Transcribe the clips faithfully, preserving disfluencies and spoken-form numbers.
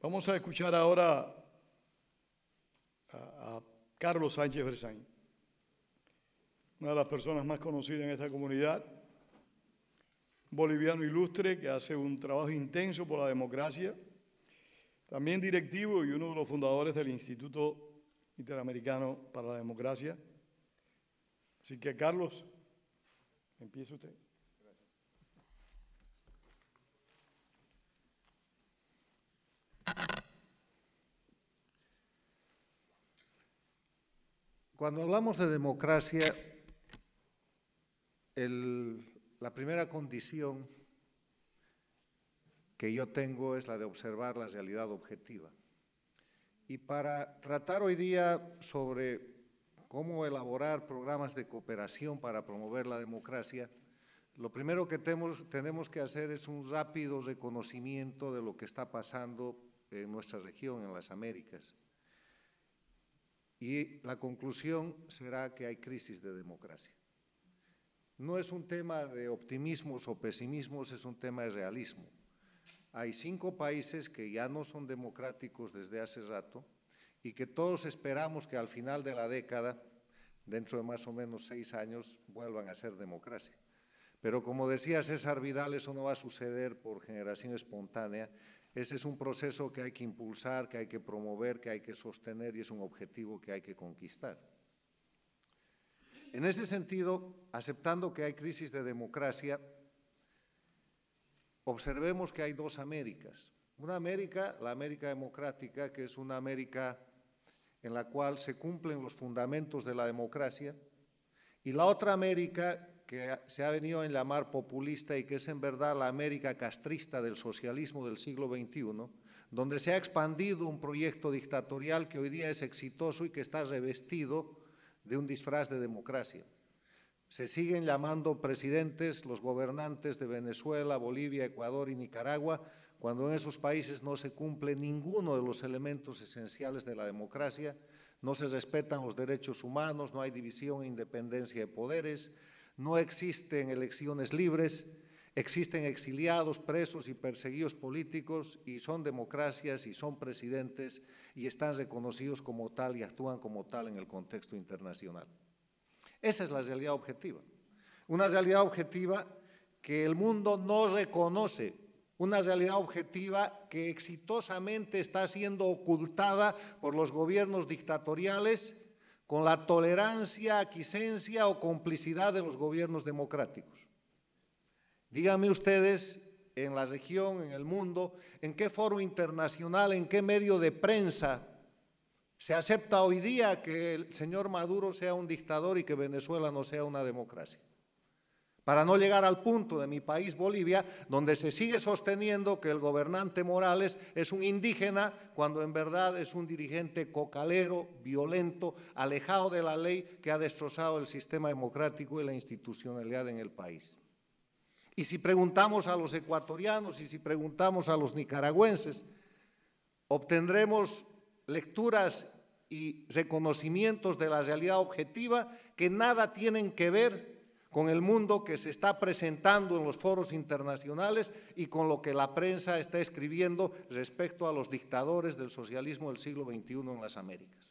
Vamos a escuchar ahora a, a Carlos Sánchez Berzain, una de las personas más conocidas en esta comunidad, boliviano ilustre que hace un trabajo intenso por la democracia, también directivo y uno de los fundadores del Instituto Interamericano para la Democracia. Así que, Carlos, empiece usted. Cuando hablamos de democracia, el, la primera condición que yo tengo es la de observar la realidad objetiva. Y para tratar hoy día sobre cómo elaborar programas de cooperación para promover la democracia, lo primero que tenemos, tenemos que hacer es un rápido reconocimiento de lo que está pasando en nuestra región, en las Américas. Y la conclusión será que hay crisis de democracia. No es un tema de optimismos o pesimismos, es un tema de realismo. Hay cinco países que ya no son democráticos desde hace rato y que todos esperamos que al final de la década, dentro de más o menos seis años, vuelvan a ser democracia. Pero como decía César Vidal, eso no va a suceder por generación espontánea. Ese es un proceso que hay que impulsar, que hay que promover, que hay que sostener y es un objetivo que hay que conquistar. En ese sentido, aceptando que hay crisis de democracia, observemos que hay dos Américas. Una América, la América democrática, que es una América en la cual se cumplen los fundamentos de la democracia, y la otra América que se ha venido a llamar populista y que es en verdad la América castrista del socialismo del siglo veintiuno, donde se ha expandido un proyecto dictatorial que hoy día es exitoso y que está revestido de un disfraz de democracia. Se siguen llamando presidentes los gobernantes de Venezuela, Bolivia, Ecuador y Nicaragua, cuando en esos países no se cumple ninguno de los elementos esenciales de la democracia, no se respetan los derechos humanos, no hay división e independencia de poderes, no existen elecciones libres, existen exiliados, presos y perseguidos políticos y son democracias y son presidentes y están reconocidos como tal y actúan como tal en el contexto internacional. Esa es la realidad objetiva, una realidad objetiva que el mundo no reconoce, una realidad objetiva que exitosamente está siendo ocultada por los gobiernos dictatoriales con la tolerancia, aquiescencia o complicidad de los gobiernos democráticos. Díganme ustedes, en la región, en el mundo, en qué foro internacional, en qué medio de prensa se acepta hoy día que el señor Maduro sea un dictador y que Venezuela no sea una democracia. Para no llegar al punto de mi país, Bolivia, donde se sigue sosteniendo que el gobernante Morales es un indígena, cuando en verdad es un dirigente cocalero, violento, alejado de la ley, que ha destrozado el sistema democrático y la institucionalidad en el país. Y si preguntamos a los ecuatorianos y si preguntamos a los nicaragüenses, obtendremos lecturas y reconocimientos de la realidad objetiva que nada tienen que ver con el mundo que se está presentando en los foros internacionales y con lo que la prensa está escribiendo respecto a los dictadores del socialismo del siglo veintiuno en las Américas.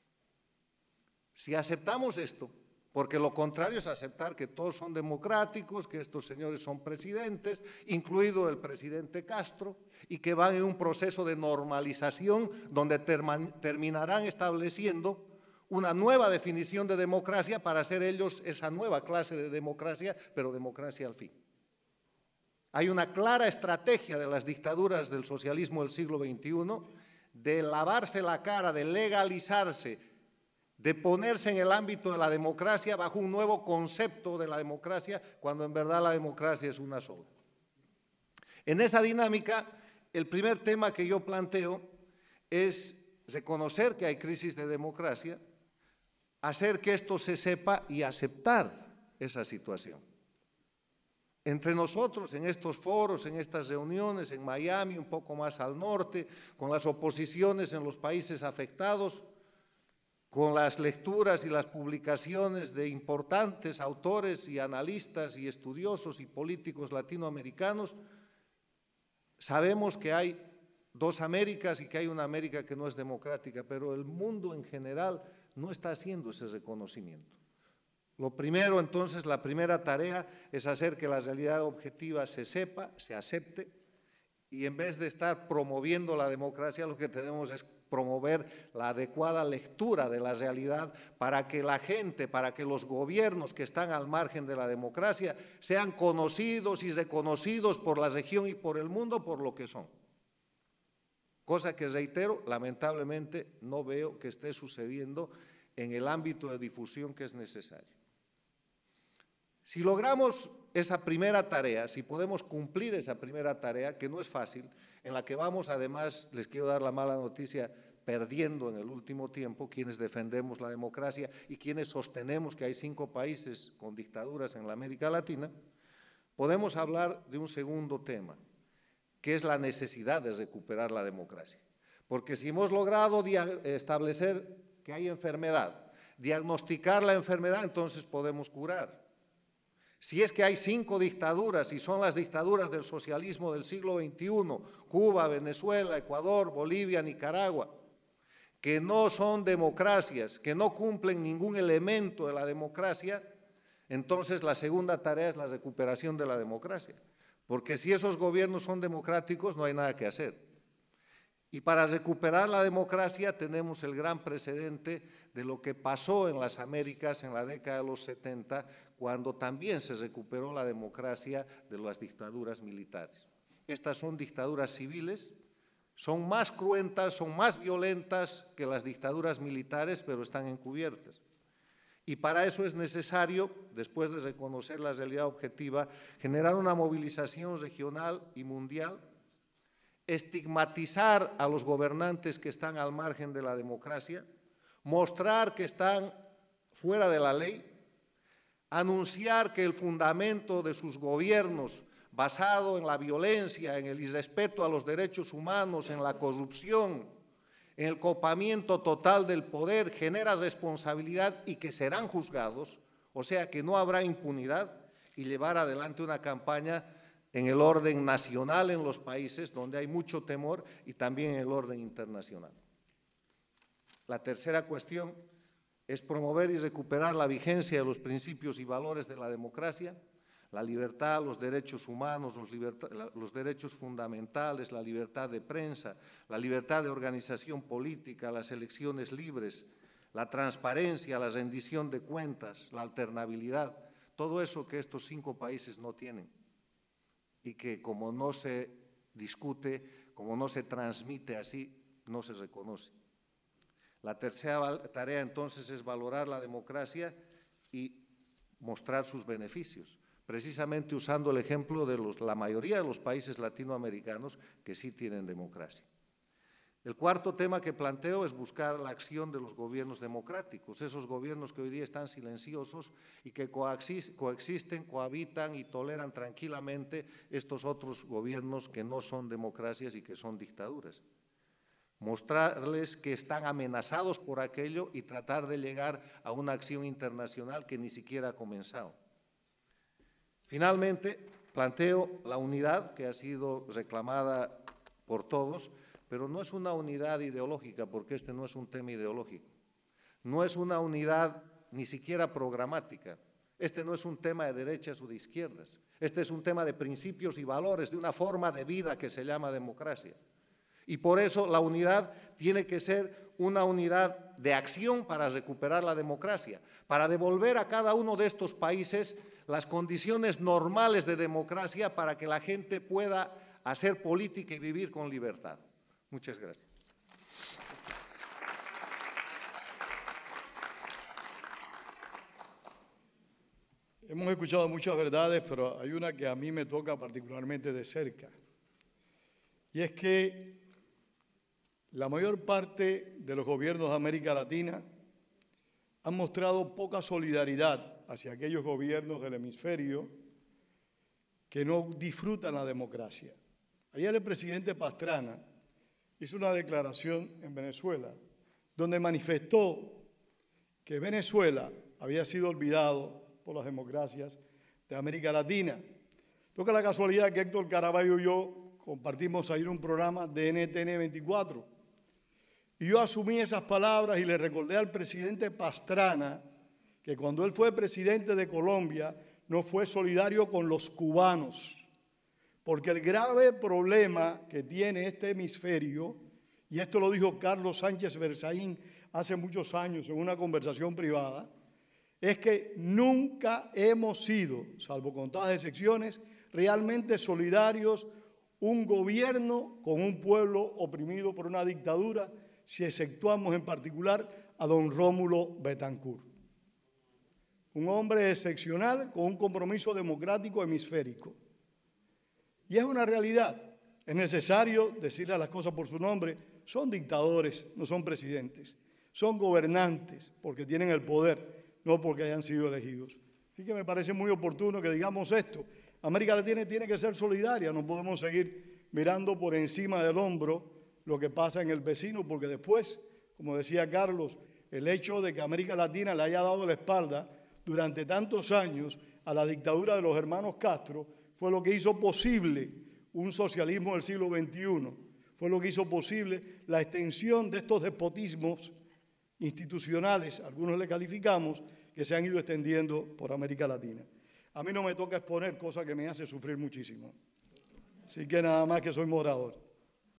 Si aceptamos esto, porque lo contrario es aceptar que todos son democráticos, que estos señores son presidentes, incluido el presidente Castro, y que van en un proceso de normalización donde terminarán estableciendo una nueva definición de democracia para hacer ellos esa nueva clase de democracia, pero democracia al fin. Hay una clara estrategia de las dictaduras del socialismo del siglo veintiuno de lavarse la cara, de legalizarse, de ponerse en el ámbito de la democracia bajo un nuevo concepto de la democracia, cuando en verdad la democracia es una sola. En esa dinámica, el primer tema que yo planteo es reconocer que hay crisis de democracia, hacer que esto se sepa y aceptar esa situación. Entre nosotros, en estos foros, en estas reuniones, en Miami, un poco más al norte, con las oposiciones en los países afectados, con las lecturas y las publicaciones de importantes autores y analistas y estudiosos y políticos latinoamericanos, sabemos que hay dos Américas y que hay una América que no es democrática, pero el mundo en general no está haciendo ese reconocimiento. Lo primero, entonces, la primera tarea es hacer que la realidad objetiva se sepa, se acepte, y en vez de estar promoviendo la democracia, lo que tenemos es promover la adecuada lectura de la realidad para que la gente, para que los gobiernos que están al margen de la democracia sean conocidos y reconocidos por la región y por el mundo por lo que son. Cosa que, reitero, lamentablemente no veo que esté sucediendo en el ámbito de difusión que es necesario. Si logramos esa primera tarea, si podemos cumplir esa primera tarea, que no es fácil, en la que vamos, además, les quiero dar la mala noticia, perdiendo en el último tiempo quienes defendemos la democracia y quienes sostenemos que hay cinco países con dictaduras en la América Latina, podemos hablar de un segundo tema, que es la necesidad de recuperar la democracia. Porque si hemos logrado establecer que hay enfermedad, diagnosticar la enfermedad, entonces podemos curar. Si es que hay cinco dictaduras y son las dictaduras del socialismo del siglo veintiuno, Cuba, Venezuela, Ecuador, Bolivia, Nicaragua, que no son democracias, que no cumplen ningún elemento de la democracia, entonces la segunda tarea es la recuperación de la democracia. Porque si esos gobiernos son democráticos, no hay nada que hacer. Y para recuperar la democracia tenemos el gran precedente de lo que pasó en las Américas en la década de los setenta, cuando también se recuperó la democracia de las dictaduras militares. Estas son dictaduras civiles, son más cruentas, son más violentas que las dictaduras militares, pero están encubiertas. Y para eso es necesario, después de reconocer la realidad objetiva, generar una movilización regional y mundial, estigmatizar a los gobernantes que están al margen de la democracia, mostrar que están fuera de la ley, anunciar que el fundamento de sus gobiernos, basado en la violencia, en el irrespeto a los derechos humanos, en la corrupción, en el copamiento total del poder, genera responsabilidad y que serán juzgados, o sea que no habrá impunidad, y llevar adelante una campaña en el orden nacional en los países donde hay mucho temor y también en el orden internacional. La tercera cuestión es promover y recuperar la vigencia de los principios y valores de la democracia, la libertad, los derechos humanos, los, los derechos fundamentales, la libertad de prensa, la libertad de organización política, las elecciones libres, la transparencia, la rendición de cuentas, la alternabilidad, todo eso que estos cinco países no tienen y que como no se discute, como no se transmite así, no se reconoce. La tercera tarea entonces es valorar la democracia y mostrar sus beneficios, precisamente usando el ejemplo de los, la mayoría de los países latinoamericanos que sí tienen democracia. El cuarto tema que planteo es buscar la acción de los gobiernos democráticos, esos gobiernos que hoy día están silenciosos y que coexisten, cohabitan y toleran tranquilamente estos otros gobiernos que no son democracias y que son dictaduras. Mostrarles que están amenazados por aquello y tratar de llegar a una acción internacional que ni siquiera ha comenzado. Finalmente, planteo la unidad que ha sido reclamada por todos, pero no es una unidad ideológica, porque este no es un tema ideológico. No es una unidad ni siquiera programática. Este no es un tema de derechas o de izquierdas. Este es un tema de principios y valores, de una forma de vida que se llama democracia. Y por eso la unidad tiene que ser una unidad de acción para recuperar la democracia, para devolver a cada uno de estos países las condiciones normales de democracia para que la gente pueda hacer política y vivir con libertad. Muchas gracias. Hemos escuchado muchas verdades, pero hay una que a mí me toca particularmente de cerca. Y es que la mayor parte de los gobiernos de América Latina han mostrado poca solidaridad hacia aquellos gobiernos del hemisferio que no disfrutan la democracia. Ayer el presidente Pastrana hizo una declaración en Venezuela donde manifestó que Venezuela había sido olvidado por las democracias de América Latina. Toca la casualidad que Héctor Caraballo y yo compartimos ayer un programa de N T N veinticuatro. Y yo asumí esas palabras y le recordé al presidente Pastrana que cuando él fue presidente de Colombia no fue solidario con los cubanos, porque el grave problema que tiene este hemisferio, y esto lo dijo Carlos Sánchez Berzaín hace muchos años en una conversación privada, es que nunca hemos sido, salvo contadas excepciones, realmente solidarios un gobierno con un pueblo oprimido por una dictadura, si exceptuamos en particular a don Rómulo Betancourt. Un hombre excepcional con un compromiso democrático hemisférico. Y es una realidad. Es necesario decirle las cosas por su nombre. Son dictadores, no son presidentes. Son gobernantes porque tienen el poder, no porque hayan sido elegidos. Así que me parece muy oportuno que digamos esto. América Latina tiene que ser solidaria. No podemos seguir mirando por encima del hombro lo que pasa en el vecino, porque después, como decía Carlos, el hecho de que América Latina le haya dado la espalda durante tantos años a la dictadura de los hermanos Castro fue lo que hizo posible un socialismo del siglo veintiuno, fue lo que hizo posible la extensión de estos despotismos institucionales, algunos le calificamos, que se han ido extendiendo por América Latina. A mí no me toca exponer, cosa que me hace sufrir muchísimo. Así que nada más que soy moderador.